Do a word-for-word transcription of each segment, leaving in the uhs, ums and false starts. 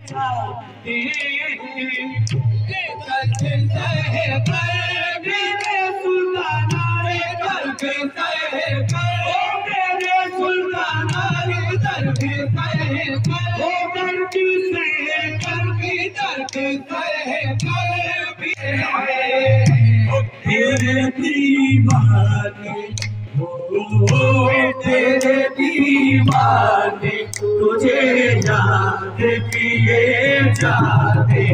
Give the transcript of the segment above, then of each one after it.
जाते करके सहे कर मेरे सुल्ताना रे करके सहे कर ओ मेरे सुल्ताना रे करके सहे कर ओ करके सहे करके करके सहे कर भी ओ तेरे दीवाने ओ तेरे दीवाने तुझे याद किए जाते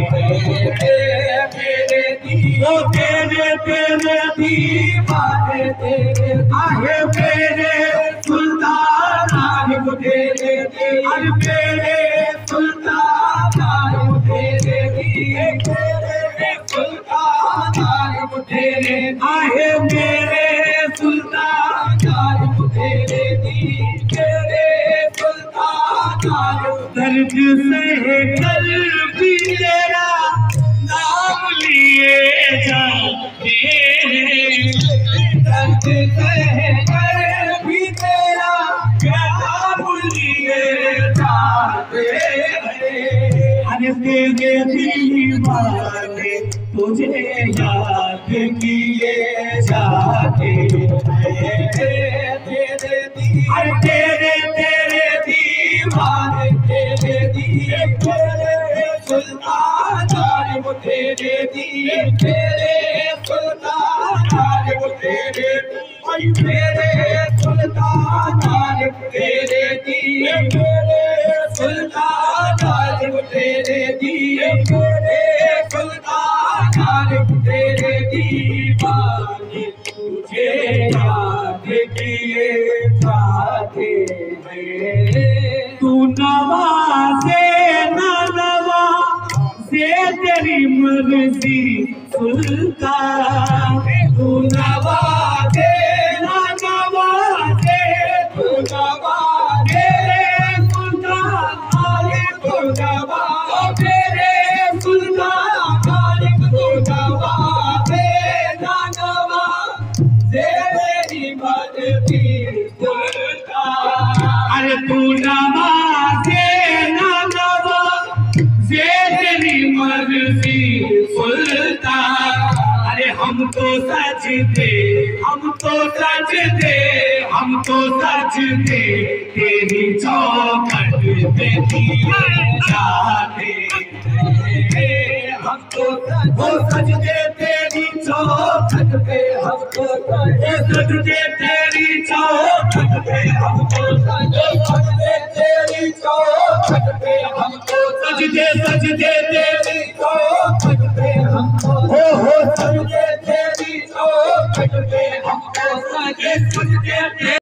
मेरे दी ओ तेरे तेरे दीवाने तेरे आहे मेरे सुल्तान आलिम तेरे अरे मेरे सुल्तान आलिम तेरे तेरे सुल्तान आलिम तेरे आहे मेरे सुल्तान आलिम तेरे दी तेरे सुल्तान आलिम दर्द से कल भी तेरा नाम लिए जाते दर्द से कल भी तेरा नाम लिए जाते अरे तेरे दीवाने तुझे याद किए जाते तेरे अरे तेरे तेरे दीवाने तेरे दिए तेरे सुल्तान आलिम तेरे दिए तेरे सुल्तान आलिम तेरे आई मेरे सुल्तान आलिम तेरे दिए तेरे सुल्तान आलिम तेरे दिए तेरे सुल्तान आलिम तेरे दीवाने तुझे याद किए जाते हैं तू नवाज़े ना नवाज़े तेरी मर्ज़ी सुल्तान तू नवाज़े ना नवाज़े तू नवाज़े सुल्तान आलिम तू नवाज़े सुल्तान आलिम तू नवाज़े ना नवाज़े तेरी मर्ज़ी सुल्तान अरे तू नवाज़े ना नवाज़े तेरी मर्ज़ी सुल्तान अरे हम तो सजदे हम तो सजदे हम तो सजदे तेरी चौखट पे किए जाते हम तो सजदे तेरी चौखट पे हम तो सजदे तेरी चौखट पे हम तो सजदे तेरी चौखट पे हम तो सजदे सजदे तेरी चौखट पे हम हो हो सजदे तेरी चौखट पे हम तो सजदे सजदे